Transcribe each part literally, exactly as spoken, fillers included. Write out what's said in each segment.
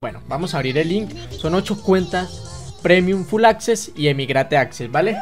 Bueno, vamos a abrir el link. Son ocho cuentas Premium Full Access y Emigrate Access, ¿vale?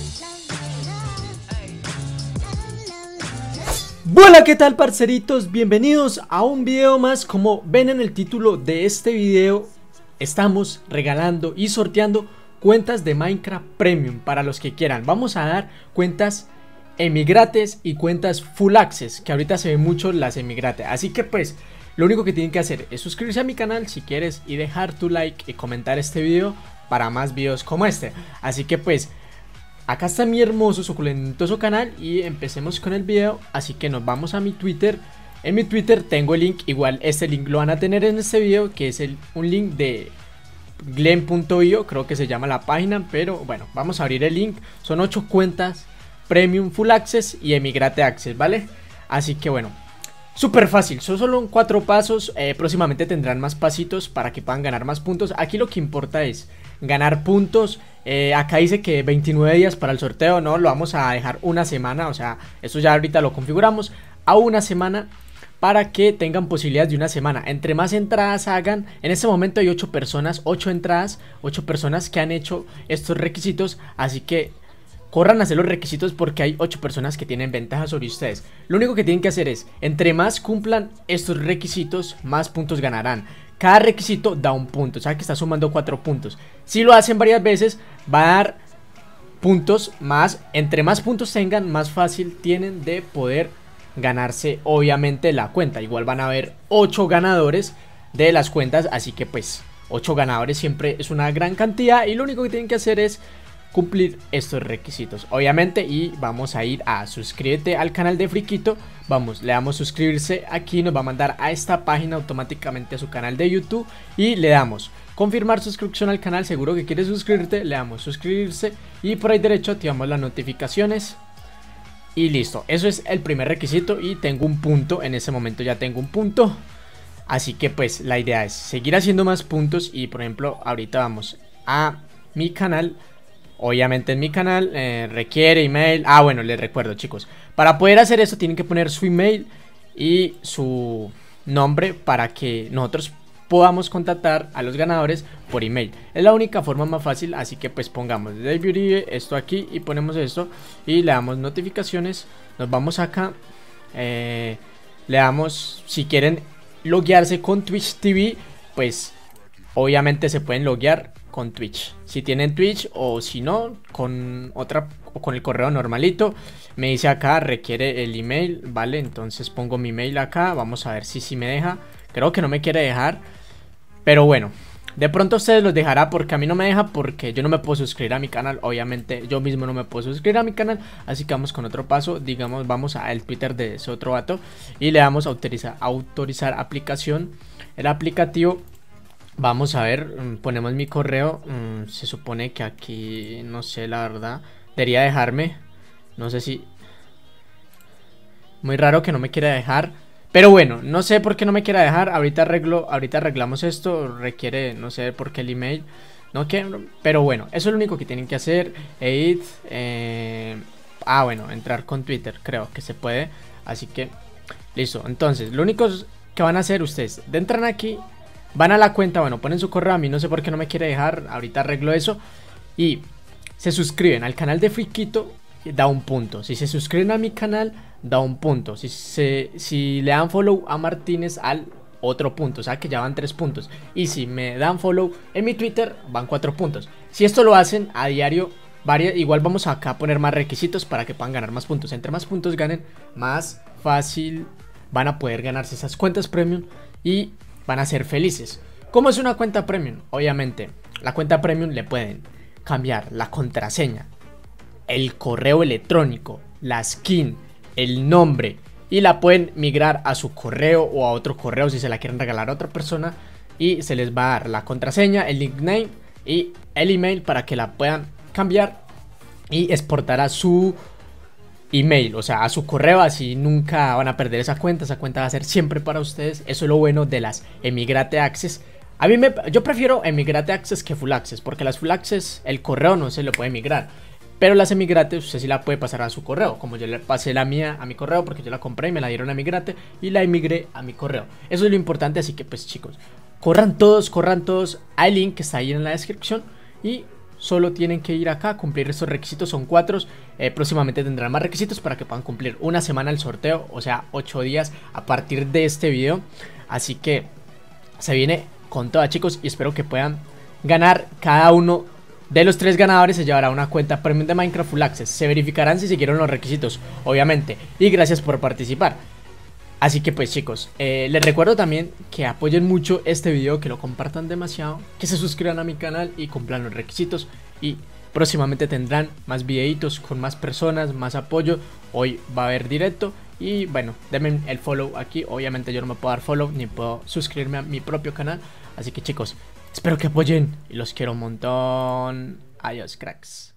Hola, ¿qué tal, parceritos? Bienvenidos a un video más. Como ven en el título de este video, estamos regalando y sorteando cuentas de Minecraft Premium para los que quieran. Vamos a dar cuentas Emigrates y cuentas Full Access, que ahorita se ven mucho las Emigrate. Así que pues lo único que tienen que hacer es suscribirse a mi canal si quieres y dejar tu like y comentar este video para más videos como este. Así que pues acá está mi hermoso, suculentoso canal y empecemos con el video. Así que nos vamos a mi Twitter. En mi Twitter tengo el link, igual este link lo van a tener en este video, que es el, un link de Glen punto i o, creo que se llama la página. Pero bueno, vamos a abrir el link. Son ocho cuentas Premium Full Access y Emigrate Access, ¿vale? Así que bueno, súper fácil, son solo cuatro pasos. eh, Próximamente tendrán más pasitos para que puedan ganar más puntos. Aquí lo que importa es ganar puntos. eh, Acá dice que veintinueve días para el sorteo. No, lo vamos a dejar una semana. O sea, eso ya ahorita lo configuramos a una semana, para que tengan posibilidades de una semana. Entre más entradas hagan, en este momento hay ocho personas, ocho entradas, ocho personas que han hecho estos requisitos. Así que corran a hacer los requisitos porque hay ocho personas que tienen ventaja sobre ustedes. Lo único que tienen que hacer es, entre más cumplan estos requisitos, más puntos ganarán. Cada requisito da un punto, o sea que está sumando cuatro puntos. Si lo hacen varias veces, va a dar puntos más. Entre más puntos tengan, más fácil tienen de poder ganarse obviamente la cuenta. Igual van a haber ocho ganadores de las cuentas, así que pues ocho ganadores siempre es una gran cantidad. Y lo único que tienen que hacer es cumplir estos requisitos, obviamente. Y vamos a ir a suscríbete al canal de Friquito. Vamos, le damos suscribirse aquí, nos va a mandar a esta página automáticamente a su canal de YouTube. Y le damos confirmar suscripción al canal. Seguro que quieres suscribirte, le damos suscribirse y por ahí derecho activamos las notificaciones. Y listo, eso es el primer requisito y tengo un punto, en ese momento ya tengo un punto. Así que pues la idea es seguir haciendo más puntos. Y por ejemplo ahorita vamos a mi canal. Obviamente en mi canal eh, requiere email. Ah, bueno, les recuerdo, chicos, para poder hacer eso tienen que poner su email y su nombre para que nosotros podamos contactar a los ganadores por email. Es la única forma más fácil. Así que pues pongamos David Uribe, esto aquí, y ponemos esto y le damos notificaciones. Nos vamos acá, eh, le damos, si quieren loguearse con Twitch T V, pues obviamente se pueden loguear con Twitch, si tienen Twitch, o si no, con otra, o con el correo normalito. Me dice acá, requiere el email, vale, entonces pongo mi email acá. Vamos a ver si si me deja. Creo que no me quiere dejar, pero bueno, de pronto a ustedes los dejará, porque a mí no me deja, porque yo no me puedo suscribir a mi canal. Obviamente yo mismo no me puedo suscribir a mi canal. Así que vamos con otro paso. Digamos, vamos al Twitter de ese otro vato y le damos a autorizar, autorizar aplicación, el aplicativo. Vamos a ver, ponemos mi correo. Se supone que aquí, no sé, la verdad, debería dejarme. No sé si... Muy raro que no me quiera dejar. Pero bueno, no sé por qué no me quiera dejar. Ahorita arreglo, ahorita arreglamos esto. Requiere, no sé por qué el email. No quiero, pero bueno, eso es lo único que tienen que hacer. Edit, eh, ah, bueno, entrar con Twitter, creo que se puede. Así que, listo. Entonces, lo único que van a hacer ustedes, de entrar aquí, van a la cuenta, bueno, ponen su correo. A mí no sé por qué no me quiere dejar. Ahorita arreglo eso. Y se suscriben al canal de Friquito, da un punto. Si se suscriben a mi canal, da un punto. Si, se, si le dan follow a Martínez, al otro punto. O sea que ya van tres puntos. Y si me dan follow en mi Twitter, van cuatro puntos. Si esto lo hacen a diario, varias, igual vamos acá a poner más requisitos para que puedan ganar más puntos. Entre más puntos ganen, más fácil van a poder ganarse esas cuentas premium y van a ser felices. ¿Cómo es una cuenta premium? Obviamente, la cuenta premium le pueden cambiar la contraseña, el correo electrónico, la skin, el nombre, y la pueden migrar a su correo o a otro correo si se la quieren regalar a otra persona. Y se les va a dar la contraseña, el nickname y el email para que la puedan cambiar y exportar a su email, o sea, a su correo. Así nunca van a perder esa cuenta. Esa cuenta va a ser siempre para ustedes. Eso es lo bueno de las Emigrate Access. A mí me, yo prefiero Emigrate Access que Full Access, porque las Full Access el correo no se lo puede migrar, pero las Emigrate usted sí la puede pasar a su correo, como yo le pasé la mía a mi correo, porque yo la compré y me la dieron a Emigrate y la emigré a mi correo. Eso es lo importante. Así que pues chicos, corran todos, corran todos al link que está ahí en la descripción y solo tienen que ir acá a cumplir estos requisitos, son cuatro. Eh, próximamente tendrán más requisitos para que puedan cumplir una semana el sorteo, o sea, ocho días a partir de este video. Así que se viene con toda, chicos, y espero que puedan ganar. Cada uno de los tres ganadores se llevará una cuenta premium de Minecraft Full Access. Se verificarán si siguieron los requisitos, obviamente, y gracias por participar. Así que pues, chicos, eh, les recuerdo también que apoyen mucho este video, que lo compartan demasiado, que se suscriban a mi canal y cumplan los requisitos. Y próximamente tendrán más videitos con más personas, más apoyo. Hoy va a haber directo y bueno, denme el follow aquí. Obviamente yo no me puedo dar follow ni puedo suscribirme a mi propio canal. Así que, chicos, espero que apoyen y los quiero un montón. Adiós, cracks.